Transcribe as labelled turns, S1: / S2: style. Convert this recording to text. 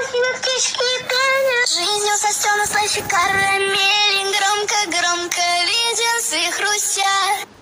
S1: тебе птички пенят. Жизнью состёна слаще карамели. Громко-громко леденцы хрустят.